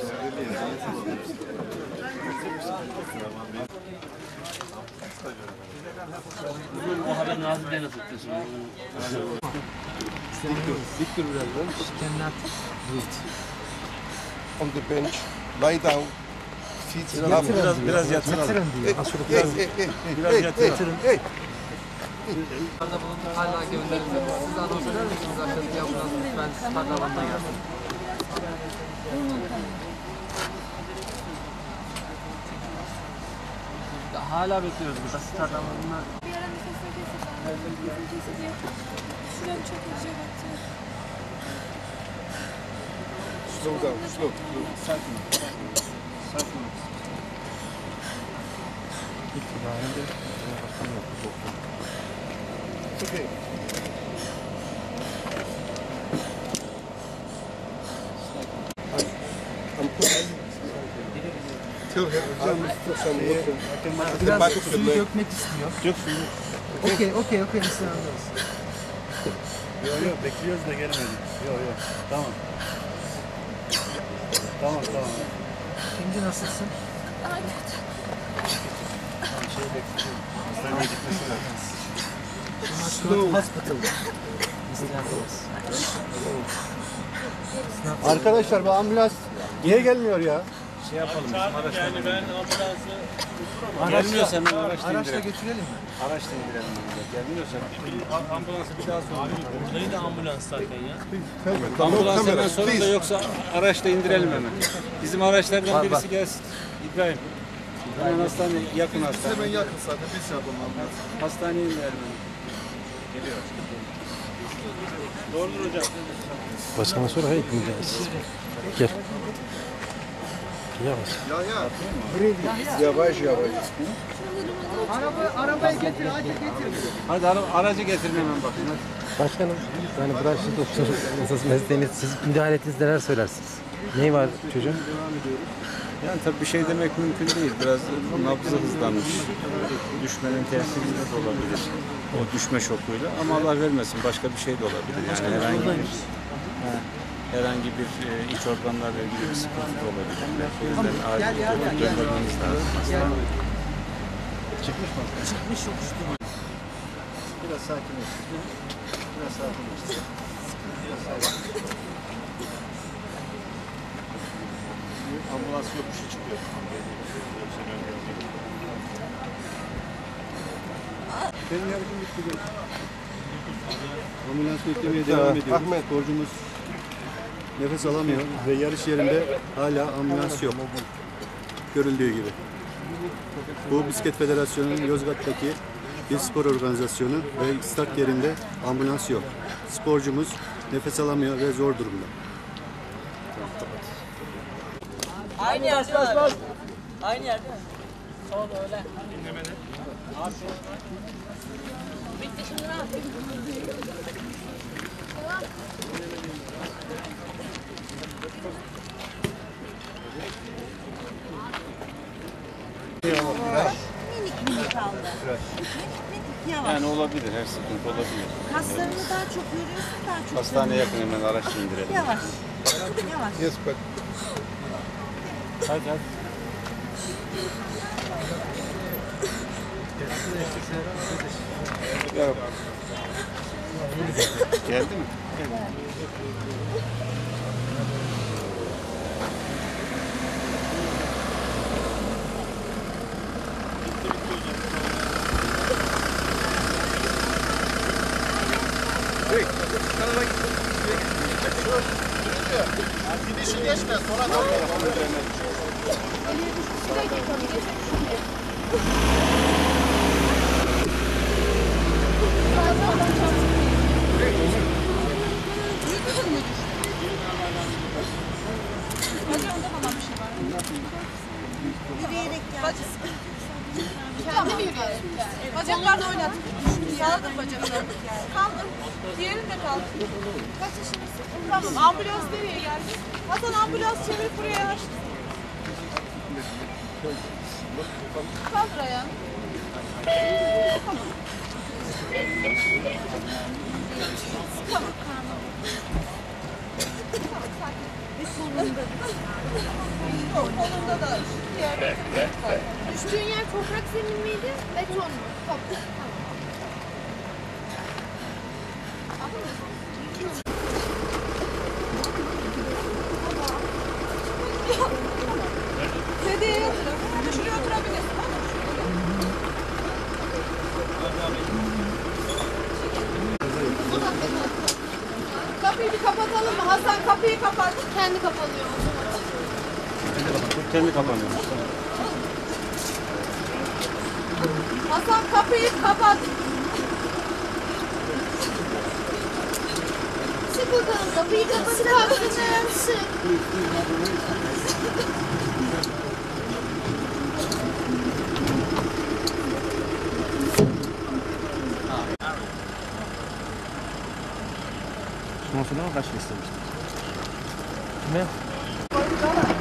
O haber Nazım Bey'le tuttu. Dik dur biraz da. Cannot breathe. On the bench, lie down. Biraz yatıralım. Yatırın diyor. Biraz yatırın. Hala gönderilmedi. Siz anons eder misiniz aşağıdaki ambulans lütfen start alanına gelsin. Hala bekliyoruz burada start alanına. Bir ara nefesine kesildi. Şuram çok acıyor baktı. Slow down, slow. Sakin. Okay. Biraz suyu dökmek istiyor. Dök suyu. Okey, Müslüman anlarız. Yok bekliyoruz da gelmedi. Yok. Tamam. Tamam. Şimdi nasılsın? Hastaneye gitmesi lazım. Hospital. Arkadaşlar bu ambulans niye gelmiyor ya? Şey yapalım. Yani ben ambulansı gelmiyorsa hemen Araçla götürelim mi? Araçla indirelim. Gelmiyorsa ambulansı bir daha sonra. Buradayı da ambulans zaten ya. Ambulans hemen sonunda yoksa araçla indirelim hemen. Bizim araçlardan birisi gelsin. İbrahim. Hemen hastane, yakın hastane. Hemen yakın zaten biz yapalım. Hastaneye indirelim hemen. Geliyor. Doğrudur hocam. Başkana sonra hayır gideceğiz. Gel. Yavaş. Yavaş. Arabayı getir, acil getir. Hadi aracı getirin hemen bakın. Hadi. Başkanım, yani branşlı doktor esas mesleğiniz, siz müdahale ettiniz, neler söylersiniz? Neyi var çocuğun? Yani tabii bir şey demek mümkün değil. Biraz nabzı hızlanmış. Düşmenin tesirinde de olabilir. O düşme şokuyla. Ama Allah vermesin başka bir şey de olabilir. Yani herhangi bir iç organlarla ilgili bir sıkıntı da olabilir. O yüzden acil göndermemiz lazım. Çıkmış yokuştu. Biraz sakinleş. Ambulans yokuşu çıkıyor. Benim yarışım bitti. Ambulans beklemeye devam ediyoruz. Sporcumuz nefes alamıyor ve yarış yerinde hala ambulans yok. Görüldüğü gibi. Bu Bisiklet Federasyonu'nun Yozgat'taki bir spor organizasyonu ve start yerinde ambulans yok. Sporcumuz nefes alamıyor ve zor durumda. Aynı yerde abi. Aynı yerde mi? Sol öyle. Dinlemede. Bitti şimdi ne yapayım? Minik kaldı. Minik yavaş. Yani olabilir, her sıkıntı olabilir. Kaslarını daha çok yoruyorsun, daha çok. Hastaneye yakın hemen araçla indirelim. Yavaş. Yes, but Hadi. Geldi mi? gidişi geçme sonra da Yürüyerek gel. Kendi mi yürüyerek gel? Bacaklarla oynat. Kaldır bacaklarını. Kaldır. Diğerini de kaldır. Kaç yaşındasın? Tamam. Ambulans nereye geldi? Hasan ambulans çevir buraya yanaş. Kaldır ayağını. Tamam. Tamam. Tamam sakin. Ve sonra Kolunda da diğer Düştüğün yer toprak zemin miydi? Beton mu? Toprak. Hadi. Şuraya oturabilirsin. Kapıyı bir kapatalım mı? Hasan kapıyı kapat. Kendi kapanıyor. Kendi kapanıyor. Hasan kapıyı kapat. Sık bakalım kapıyı kapat. Sık kapısını sık. Son söyleme kaç istemiştim? Ne?